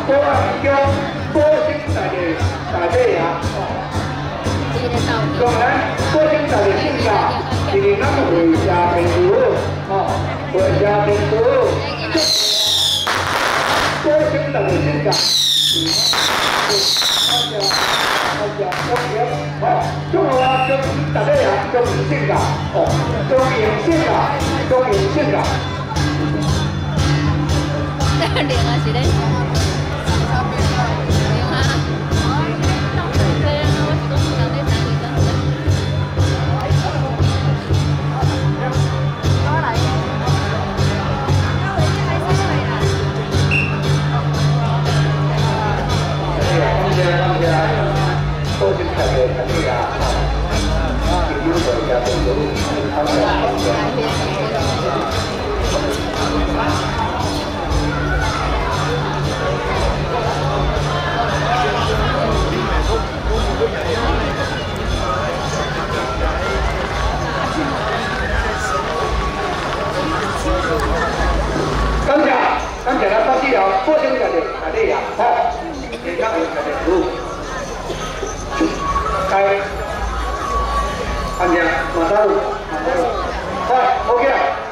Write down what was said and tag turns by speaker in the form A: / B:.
A: 高安乡高新大地啊，当然高新大地性格，是咱会家庭主哦，会家庭主，高新大地性格，中华中大地啊，中性格哦，中性格，中性格。
B: 练啊是咧，练啊。对啊，我是讲不讲咧，讲对讲对。我来。
A: 感谢，多谢大家参与啊！今天大家都有参加。 感谢咱大家了，高兴大家呀，好，健康大家服务，开，感谢马大路，好，OK 了。